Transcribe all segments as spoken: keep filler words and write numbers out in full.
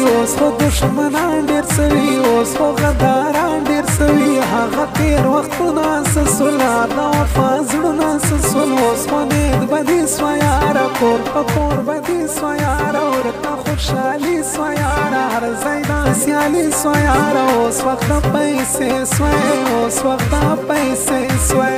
اوس خو دشمنان ډېر سوي اوس خو غداران ډېر سوي هغه تېر وختونه څه سول د وفا زړونه څه سول اوس خو نیک بدي سوه یاره کور په کور بدي سوه یاره ورته خوشحالي سوه یاره هر ځای دا سیالي سوه یاره اوس وخت د پیسې سوی اوس وخت د پیسې سوی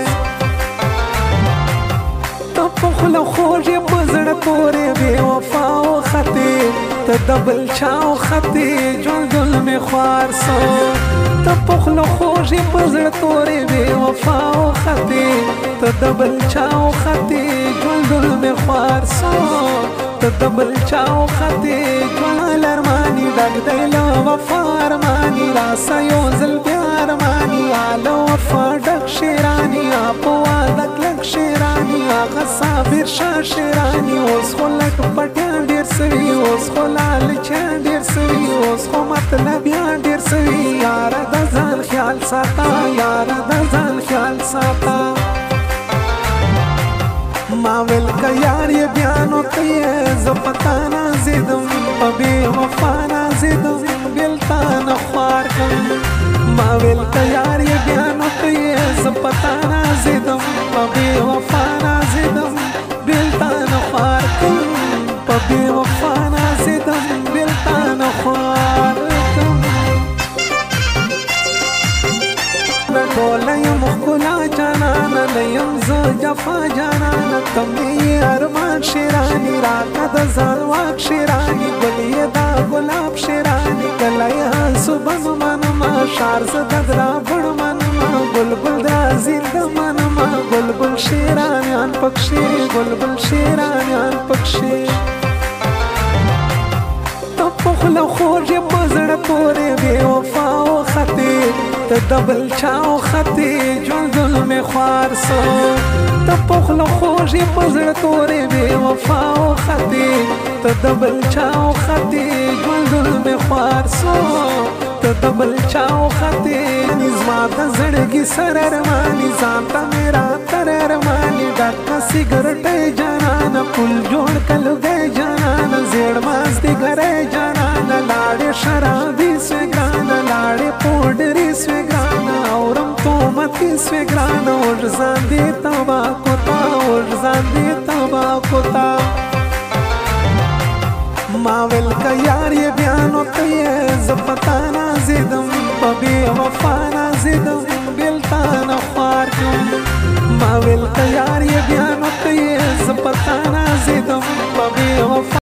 ته په خوله خوږ یې په زړه پورې بې وفا وختې ته د بل چا وختې ژوندون مې خوار سو ته په خوله خوږ یې په زړه پورې بې وفا وختې ته د بل چا وختې ژوندون مې خوار سو ته د بل چا وختې ژوند ارماني ډک دی له وفا ارماني راسه یو ځل بیا ارماني له وفا ډک شیراني په واده کلک شیراني هغه صابر شاه شیراني اوس خو لټ پټیان ډېر سوي اوس خو لالچیان ډېر سوي اوس خو مطلبیان ډېر سوي یاره د ځان خیال ساته یاره د ځان خیال ساته ما ویل که یار یې بیا نو ته یې زه په تا نازېدم په بې وفا نازېدم بېلتا نه خوار کړم ما ویل که یار یې بیا نو ته یې زه په تا نازېدم په بې وفا نازېدم بېلتا نه خوار کړم په بې وفا نازېدم بېلتا نه خوار کړم نه ټوله یم ښکلا جانانه نه یم زه جفا جانانه ته مې یې ارمان شیراني راکړه د ځان واک شیراني ګل یې دا ګلاب شیراني کله یې هسوبم منمه شار زه د درابڼ منمه بلبل د زنده منمه بلبل شیرانیان پکښې بلبل شیرانیان پکښې ته په خوله خوږ یې په زړه پورې بې وفا وختې ته د بل چا وختې ژوندون مې خوار سو ته په خوله خوږ یې په زړه پورې بې وفا وختې ته د بل چا وختې ژوندون مې خوار سو ته د بل چا وختې زما د زړګي سر ارماني ځان ته مې راتر ارماني ډکه سګرټۍ جانانه پل جوړ کلوګی جانانه زیړ مازدیګری جانانه لاړې شرابي سوې ګرانه لاړې پوډري سوې ګرانه اورم تومتي سوې ګرانه اوږ ځان دې تباکو ته اوږ ځان دې تباکو ته ما ویل که یار یې بیا نو ته یې زه په تا نازېدم په بې وفا نازېدم بېلتا نه خوار کړم ما ویل که یار یې بیا نو ته یې زه په تا نازېدم په بې وفا